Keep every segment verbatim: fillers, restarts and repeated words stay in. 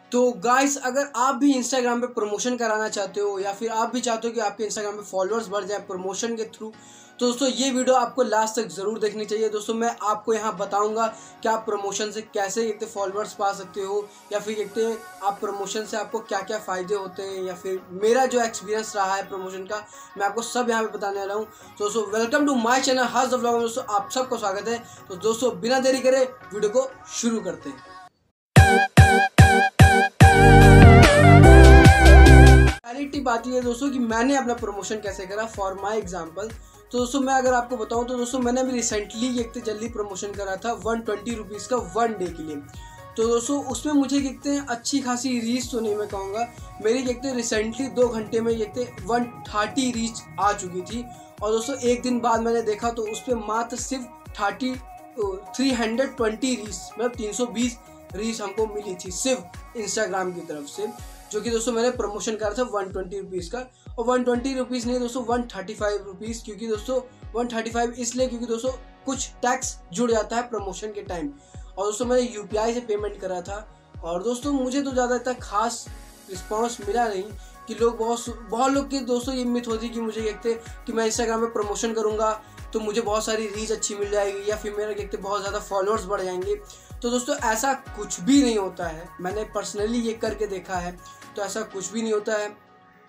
तो गाइस, अगर आप भी इंस्टाग्राम पे प्रमोशन कराना चाहते हो या फिर आप भी चाहते हो कि आपके इंस्टाग्राम पे फॉलोअर्स बढ़ जाए प्रमोशन के थ्रू, तो दोस्तों ये वीडियो आपको लास्ट तक ज़रूर देखनी चाहिए। दोस्तों मैं आपको यहाँ बताऊंगा कि आप प्रमोशन से कैसे एक फॉलोअर्स पा सकते हो, या फिर एक आप प्रमोशन से आपको क्या क्या फ़ायदे होते हैं, या फिर मेरा जो एक्सपीरियंस रहा है प्रमोशन का, मैं आपको सब यहाँ पे बताने वाला हूँ। तो दोस्तों welcome to my channel Harsh the vlog में दोस्तों आप सबको स्वागत है। तो दोस्तों बिना देरी करे वीडियो को शुरू करते हैं। पहली टिप आती है दोस्तों कि मैंने अपना प्रमोशन कैसे करा। फॉर माय एग्जांपल, तो दोस्तों मैं अगर आपको बताऊं तो दोस्तों मैंने अभी रिसेंटली एक जल्दी प्रमोशन करा था वन ट्वेंटी रुपीज़ का वन डे के लिए। तो दोस्तों उसमें मुझे कहते हैं अच्छी खासी रीच तो नहीं मैं कहूँगा, मेरी कहते हैं रिसेंटली दो घंटे में कहते हैं वन थर्टी रीच आ चुकी थी। और दोस्तों एक दिन बाद मैंने देखा तो उस पर मात्र सिर्फ thirty three hundred twenty reach मतलब तीन सौ बीस रीच हमको मिली थी सिर्फ इंस्टाग्राम की तरफ से, जो कि दोस्तों मैंने प्रमोशन करा था वन ट्वेंटी रुपीज़ का। और वन ट्वेंटी रुपीज़ नहीं दोस्तों वन थर्टी फाइव रुपीज़, क्योंकि दोस्तों वन थर्टी फाइव इसलिए क्योंकि दोस्तों कुछ टैक्स जुड़ जाता है प्रमोशन के टाइम। और दोस्तों मैंने यूपीआई से पेमेंट करा था। और दोस्तों मुझे तो ज़्यादा इतना खास रिस्पॉन्स मिला नहीं कि लोग बहुत बहुत लोग की दोस्तों ये उम्मीद होती कि मुझे कहते कि मैं इंस्टाग्राम में प्रमोशन करूँगा तो मुझे बहुत सारी रीच अच्छी मिल जाएगी या फिर मेरे कहते बहुत ज़्यादा फॉलोअर्स बढ़ जाएंगे। तो दोस्तों ऐसा कुछ भी नहीं होता है, मैंने पर्सनली ये करके देखा है, तो ऐसा कुछ भी नहीं होता है।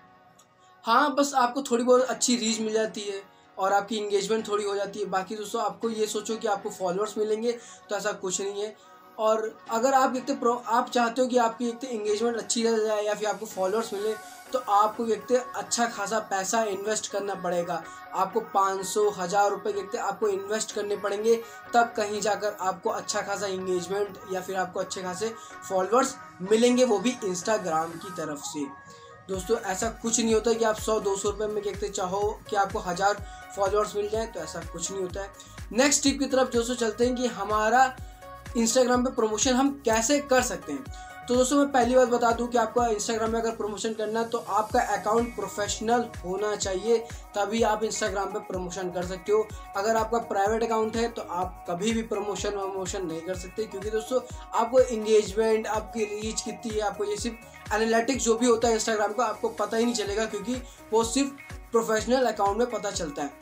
हाँ, बस आपको थोड़ी बहुत अच्छी रीच मिल जाती है और आपकी इंगेजमेंट थोड़ी हो जाती है। बाकी दोस्तों आपको ये सोचो कि आपको फॉलोअर्स मिलेंगे, तो ऐसा कुछ नहीं है। और अगर आप देखते प्रो आप चाहते हो कि आपकी एक इंगेजमेंट अच्छी रह जाए या फिर आपको फॉलोअर्स मिले, तो आपको देखते अच्छा खासा पैसा इन्वेस्ट करना पड़ेगा। आपको पाँच सौ हज़ार रुपये देखते आपको इन्वेस्ट करने पड़ेंगे, तब कहीं जाकर आपको अच्छा खासा इंगेजमेंट या फिर आपको अच्छे खासे फॉलोअर्स मिलेंगे, वो भी इंस्टाग्राम की तरफ से। दोस्तों ऐसा कुछ नहीं होता कि आप सौ दो सौ रुपये में देखते चाहो कि आपको हज़ार फॉलोअर्स मिल जाए, तो ऐसा कुछ नहीं होता है। नेक्स्ट टिप की तरफ दोस्तों चलते हैं कि हमारा इंस्टाग्राम पे प्रमोशन हम कैसे कर सकते हैं। तो दोस्तों मैं पहली बात बता दूं कि आपका इंस्टाग्राम में अगर प्रमोशन करना है तो आपका अकाउंट प्रोफेशनल होना चाहिए, तभी आप इंस्टाग्राम पे प्रमोशन कर सकते हो। अगर आपका प्राइवेट अकाउंट है तो आप कभी भी प्रमोशन प्रमोशन नहीं कर सकते, क्योंकि दोस्तों आपको इंगेजमेंट, आपकी रीच कितनी है, आपको ये सिर्फ एनालिटिक्स जो भी होता है इंस्टाग्राम का आपको पता ही नहीं चलेगा, क्योंकि वो सिर्फ प्रोफेशनल अकाउंट में पता चलता है।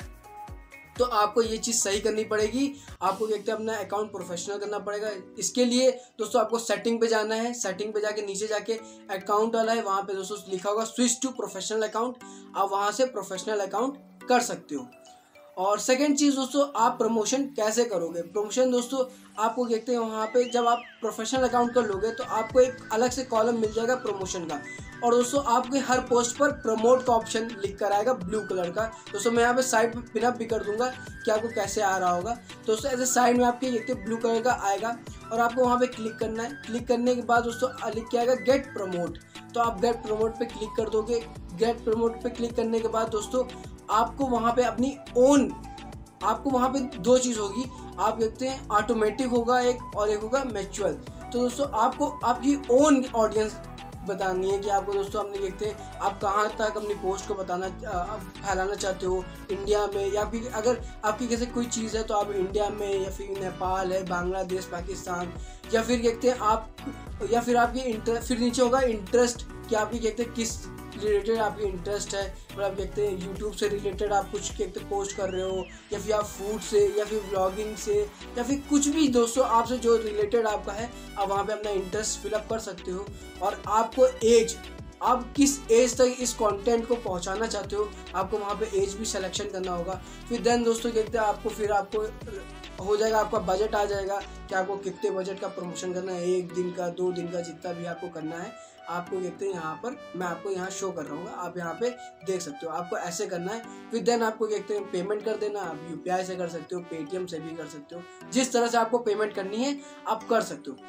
तो आपको ये चीज़ सही करनी पड़ेगी, आपको देखते अपना अकाउंट प्रोफेशनल करना पड़ेगा। इसके लिए दोस्तों आपको सेटिंग पे जाना है, सेटिंग पे जाके नीचे जाके अकाउंट वाला है, वहाँ पे दोस्तों लिखा होगा स्विच टू प्रोफेशनल अकाउंट, आप वहाँ से प्रोफेशनल अकाउंट कर सकते हो। और सेकंड चीज़ दोस्तों, आप प्रमोशन कैसे करोगे। प्रमोशन दोस्तों आपको देखते हैं वहाँ पे जब आप प्रोफेशनल अकाउंट कर लोगे तो आपको एक अलग से कॉलम मिल जाएगा प्रमोशन का, और दोस्तों आपके हर पोस्ट पर प्रमोट का ऑप्शन लिख कर आएगा ब्लू कलर का। दोस्तों मैं यहाँ पे साइड पे पिनअप भी कर दूंगा कि आपको कैसे आ रहा होगा। दोस्तों ऐसे साइड में आपके देखते ब्लू कलर का आएगा और आपको वहाँ पे क्लिक करना है। क्लिक करने के बाद दोस्तों लिख के आएगा गेट प्रमोट, तो आप गेट प्रमोट पे क्लिक कर दोगे। गेट प्रमोट पे क्लिक करने के बाद दोस्तों आपको वहाँ पे अपनी ओन आपको वहाँ पे दो चीज़ होगी, आप देखते हैं ऑटोमेटिक होगा एक और एक होगा मैच्योर। तो दोस्तों आपको आपकी ओन ऑडियंस बतानी है कि आपको दोस्तों अपने देखते हैं आप कहाँ तक अपनी पोस्ट को बताना फैलाना चाहते हो, इंडिया में, या फिर अगर आपकी जैसे कोई चीज़ है तो आप इंडिया में या फिर नेपाल है, बांग्लादेश, पाकिस्तान, या फिर देखते हैं आप या फिर आपकी इंटरेस्ट, फिर नीचे होगा इंटरेस्ट कि आपकी देखते हैं किस रिलेटेड आपकी इंटरेस्ट है। और आप देखते हैं यूट्यूब से रिलेटेड आप कुछ कहते पोस्ट कर रहे हो, या फिर आप फूड से या फिर व्लॉगिंग से या फिर कुछ भी दोस्तों आपसे जो रिलेटेड आपका है, आप वहाँ पे अपना इंटरेस्ट फिलअप कर सकते हो। और आपको एज, आप किस एज तक इस कंटेंट को पहुंचाना चाहते हो, आपको वहाँ पे एज भी सिलेक्शन करना होगा। फिर देन दोस्तों देखते हैं आपको फिर आपको हो जाएगा, आपका बजट आ जाएगा कि आपको कितने बजट का प्रमोशन करना है, एक दिन का, दो दिन का, जितना भी आपको करना है। आपको देखते हैं यहाँ पर मैं आपको यहाँ शो कर रहा हूँ, आप यहाँ पे देख सकते हो, आपको ऐसे करना है। फिर देन आपको देखते हैं पेमेंट कर देना, आप यूपीआई से कर सकते हो, पेटीएम से भी कर सकते हो, जिस तरह से आपको पेमेंट करनी है आप कर सकते हो।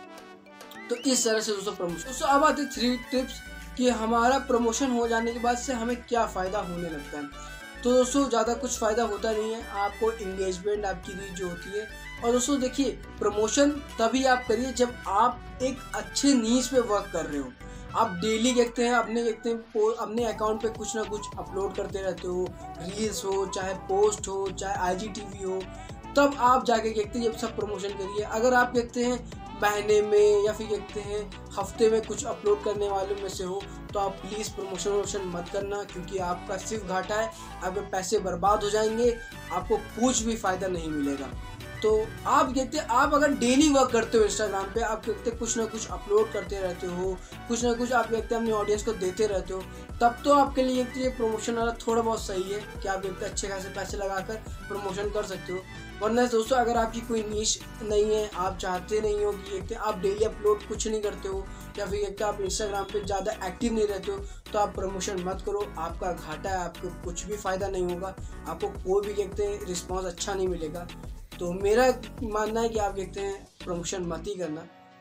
तो इस तरह से दोस्तों प्रमोशन। दोस्तों अब आते थ्री टिप्स कि हमारा प्रमोशन हो जाने के बाद से हमें क्या फ़ायदा होने लगता है। तो दोस्तों ज़्यादा कुछ फ़ायदा होता नहीं है, आपको इंगेजमेंट, आपकी रीच जो होती है। और दोस्तों देखिए प्रमोशन तभी आप करिए जब आप एक अच्छे नीश पे वर्क कर रहे हो। आप डेली देखते हैं अपने देखते हैं अपने अकाउंट पे कुछ ना कुछ अपलोड करते रहते हो, रील्स हो, चाहे पोस्ट हो, चाहे आईजीटीवी हो, तब आप जाके देखते हैं जब सब प्रमोशन करिए। अगर आप देखते हैं महीने में या फिर कहते हैं हफ्ते में कुछ अपलोड करने वालों में से हो, तो आप प्लीज़ प्रमोशन वमोशन मत करना, क्योंकि आपका सिर्फ घाटा है, आपके पैसे बर्बाद हो जाएंगे, आपको कुछ भी फ़ायदा नहीं मिलेगा। तो आप कहते हैं आप अगर डेली वर्क करते हो इंस्टाग्राम पे, आप कहते हैं कुछ ना कुछ अपलोड करते रहते हो, कुछ ना कुछ आप कहते हैं अपनी ऑडियंस को देते रहते हो, तब तो आपके लिए एक ये प्रमोशन वाला थोड़ा बहुत सही है कि आप कहते हैं अच्छे खासे पैसे लगाकर प्रमोशन कर सकते हो। वरना दोस्तों अगर आपकी कोई नीश नहीं है, आप चाहते नहीं हो कि कहते आप डेली अपलोड कुछ नहीं करते हो, या फिर कहते आप इंस्टाग्राम पे ज़्यादा एक्टिव नहीं रहते हो, तो आप प्रमोशन मत करो, आपका घाटा है, आपको कुछ भी फ़ायदा नहीं होगा, आपको कोई भी कहते हैं रिस्पॉन्स अच्छा नहीं मिलेगा। तो मेरा मानना है कि आप देखते हैं प्रमोशन मत ही करना।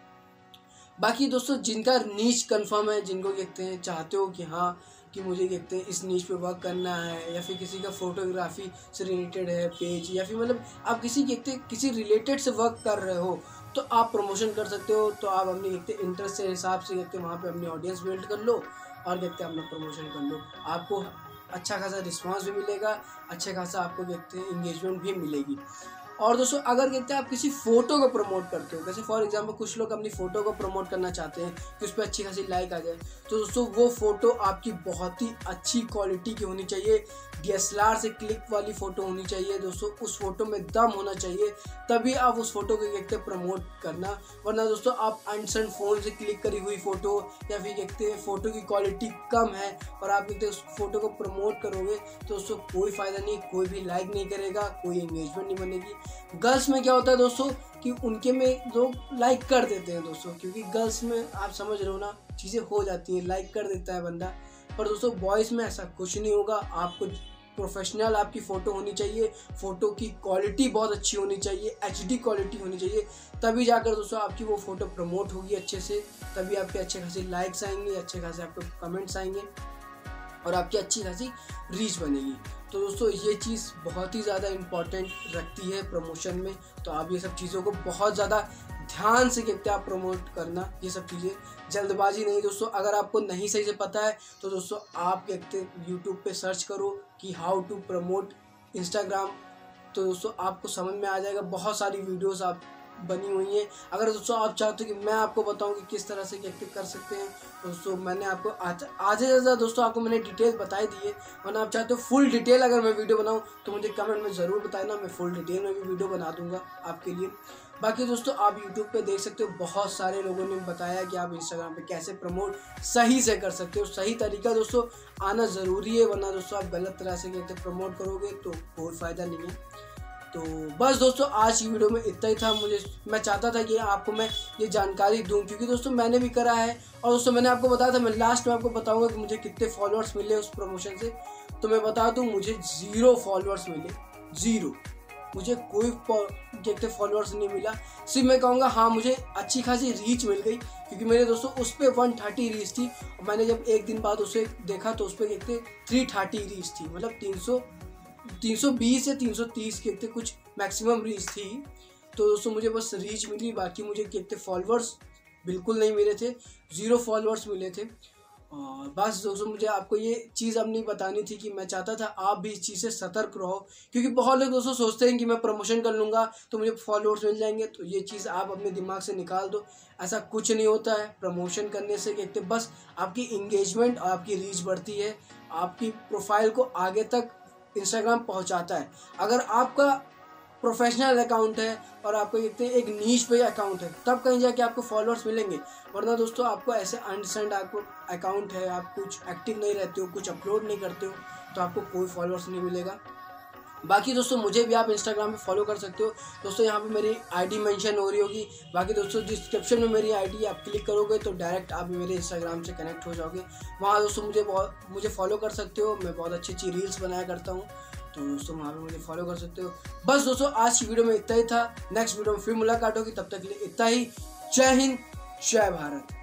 बाकी दोस्तों जिनका नीच कंफर्म है, जिनको देखते हैं चाहते हो कि हाँ कि मुझे देखते हैं इस नीच पे वर्क करना है, या फिर किसी का फोटोग्राफी से रिलेटेड है पेज, या फिर मतलब आप किसी देखते किसी रिलेटेड से वर्क कर रहे हो, तो आप प्रमोशन कर सकते हो। तो आप अपने देखते इंटरेस्ट के हिसाब से देखते वहाँ पे अपनी ऑडियंस बिल्ड कर लो और देखते अपना प्रमोशन कर लो, आपको अच्छा खासा रिस्पॉन्स भी मिलेगा, अच्छे खासा आपको देखते हैं इंगेजमेंट भी मिलेगी। और दोस्तों अगर कहते हैं आप किसी फ़ोटो को प्रमोट करते हो, जैसे फॉर एग्जांपल कुछ लोग अपनी फ़ोटो को प्रमोट करना चाहते हैं कि उस पर अच्छी खासी लाइक आ जाए, तो दोस्तों वो फ़ोटो आपकी बहुत ही अच्छी क्वालिटी की होनी चाहिए, डी एस एल आर से क्लिक वाली फ़ोटो होनी चाहिए दोस्तों, उस फोटो में दम होना चाहिए, तभी आप उस फोटो को देखते प्रमोट करना। वरना दोस्तों आप अनसन फ़ोन से क्लिक करी हुई फ़ोटो, या फिर देखते हैं फ़ोटो की क्वालिटी कम है और आप देखते उस फोटो को प्रमोट करोगे तो दोस्तों कोई फ़ायदा नहीं, कोई भी लाइक नहीं करेगा, कोई एंगेजमेंट नहीं बनेगी। गर्ल्स में क्या होता है दोस्तों कि उनके में लोग लाइक कर देते हैं दोस्तों, क्योंकि गर्ल्स में आप समझ रहे हो ना, चीज़ें हो जाती हैं, लाइक कर देता है बंदा। पर दोस्तों बॉयज़ में ऐसा कुछ नहीं होगा, आपको प्रोफेशनल आपकी फ़ोटो होनी चाहिए, फ़ोटो की क्वालिटी बहुत अच्छी होनी चाहिए, एच डी क्वालिटी होनी चाहिए, तभी जाकर दोस्तों आपकी वो फ़ोटो प्रमोट होगी अच्छे से, तभी आपके अच्छे खासे लाइक्स आएंगे, अच्छे खासे आपके कमेंट्स आएंगे और आपकी अच्छी खासी रीच बनेगी। तो दोस्तों ये चीज़ बहुत ही ज़्यादा इम्पॉर्टेंट रखती है प्रमोशन में, तो आप ये सब चीज़ों को बहुत ज़्यादा ध्यान से कहते हैं आप प्रमोट करना, ये सब चीज़ें जल्दबाजी नहीं दोस्तों। अगर आपको नहीं सही से पता है तो दोस्तों आप कहते हैं यूट्यूब पे सर्च करो कि हाउ टू प्रमोट इंस्टाग्राम, तो दोस्तों आपको समझ में आ जाएगा, बहुत सारी वीडियोस आप बनी हुई हैं। अगर दोस्तों आप चाहते हो कि मैं आपको बताऊं कि किस तरह से क्या कर सकते हैं, तो दोस्तों मैंने आपको आज आधे से ज़्यादा दोस्तों आपको मैंने डिटेल बताई दी है, वरना आप चाहते हो फुल डिटेल अगर मैं वीडियो बनाऊं तो मुझे कमेंट में ज़रूर बताना, मैं फुल डिटेल में भी वीडियो बना दूंगा आपके लिए। बाकी दोस्तों आप यूट्यूब पे देख सकते हो, बहुत सारे लोगों ने बताया कि आप इंस्टाग्राम पे कैसे प्रमोट सही से कर सकते हो। सही तरीका दोस्तों आना ज़रूरी है, वरना दोस्तों आप गलत तरह से कहते प्रमोट करोगे तो कोई फ़ायदा नहीं है। तो बस दोस्तों आज की वीडियो में इतना ही था। मुझे मैं चाहता था कि आपको मैं ये जानकारी दूं, क्योंकि दोस्तों मैंने भी करा है, और दोस्तों मैंने आपको बताया था, मैं लास्ट में आपको बताऊंगा कि मुझे कितने फॉलोअर्स मिले उस प्रमोशन से। तो मैं बता दूं मुझे ज़ीरो फॉलोअर्स मिले, ज़ीरो, मुझे कोई देखते फॉलोअर्स नहीं मिला। सिर्फ मैं कहूँगा हाँ मुझे अच्छी खासी रीच मिल गई, क्योंकि मेरे दोस्तों उस पर वन थर्टी रीच थी, और मैंने जब एक दिन बाद उसे देखा तो उस पर देखते थ्री थर्टी रीच थी, मतलब तीन सौ तीन सौ बीस या तीन सौ तीस के थे कुछ मैक्सिमम रीच थी। तो दोस्तों मुझे बस रीच मिली, बाकी मुझे कितने फॉलोअर्स बिल्कुल नहीं मिले थे, ज़ीरो फॉलोअर्स मिले थे। और बस दोस्तों मुझे आपको ये चीज़ अब नहीं बतानी थी कि मैं चाहता था आप भी इस चीज़ से सतर्क रहो, क्योंकि बहुत लोग दोस्तों सोचते हैं कि मैं प्रमोशन कर लूँगा तो मुझे फॉलोअर्स मिल जाएंगे। तो ये चीज़ आप अपने दिमाग से निकाल दो, ऐसा कुछ नहीं होता है। प्रमोशन करने से कहते बस आपकी इंगेजमेंट और आपकी रीच बढ़ती है, आपकी प्रोफाइल को आगे तक इंस्टाग्राम पहुंचाता है। अगर आपका प्रोफेशनल अकाउंट है और आपको देखते हैं एक नीच पे अकाउंट है, तब कहीं जाके आपको फॉलोअर्स मिलेंगे, वरना दोस्तों आपको ऐसे अनसेंड आपको अकाउंट है, आप कुछ एक्टिव नहीं रहते हो, कुछ अपलोड नहीं करते हो, तो आपको कोई फॉलोअर्स नहीं मिलेगा। बाकी दोस्तों मुझे भी आप इंस्टाग्राम पे फॉलो कर सकते हो दोस्तों, यहाँ पे मेरी आईडी मेंशन हो रही होगी। बाकी दोस्तों डिस्क्रिप्शन में मेरी आईडी आप क्लिक करोगे तो डायरेक्ट आप मेरे इंस्टाग्राम से कनेक्ट हो जाओगे, वहाँ दोस्तों मुझे बहुत मुझे फॉलो कर सकते हो। मैं बहुत अच्छी अच्छी रील्स बनाया करता हूँ, तो दोस्तों वहाँ पे मुझे फॉलो कर सकते हो। बस दोस्तों आज की वीडियो में इतना ही था, नेक्स्ट वीडियो में फिर मुलाकात होगी, तब तक के लिए इतना ही। जय हिंद, जय भारत।